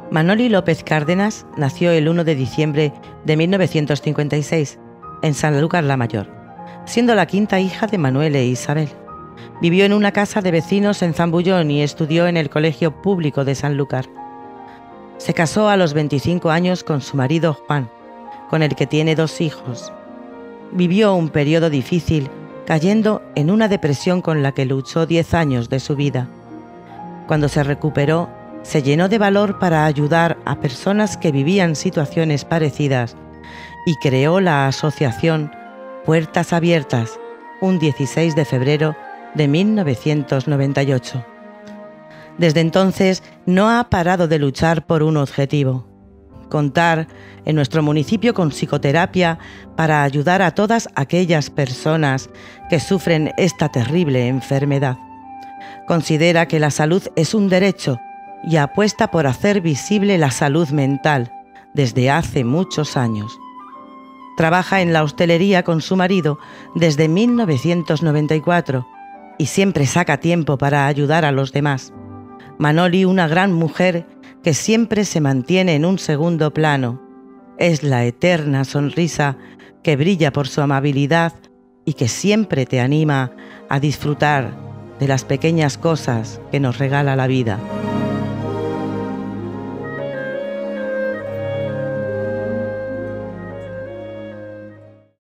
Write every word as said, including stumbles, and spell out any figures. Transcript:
Manoli López Cárdenas nació el uno de diciembre de mil novecientos cincuenta y seis en Sanlúcar la Mayor, siendo la quinta hija de Manuel e Isabel. Vivió en una casa de vecinos en Zambullón y estudió en el Colegio Público de Sanlúcar. Se casó a los veinticinco años con su marido Juan, con el que tiene dos hijos. Vivió un periodo difícil, cayendo en una depresión con la que luchó diez años de su vida. Cuando se recuperó, se llenó de valor para ayudar a personas que vivían situaciones parecidas y creó la asociación Puertas Abiertas un dieciséis de febrero de mil novecientos noventa y ocho. Desde entonces no ha parado de luchar por un objetivo: contar en nuestro municipio con psicoterapia para ayudar a todas aquellas personas que sufren esta terrible enfermedad. Considera que la salud es un derecho y apuesta por hacer visible la salud mental desde hace muchos años. Trabaja en la hostelería con su marido desde mil novecientos noventa y cuatro y siempre saca tiempo para ayudar a los demás. Manoli, una gran mujer que siempre se mantiene en un segundo plano, es la eterna sonrisa que brilla por su amabilidad y que siempre te anima a disfrutar de las pequeñas cosas que nos regala la vida.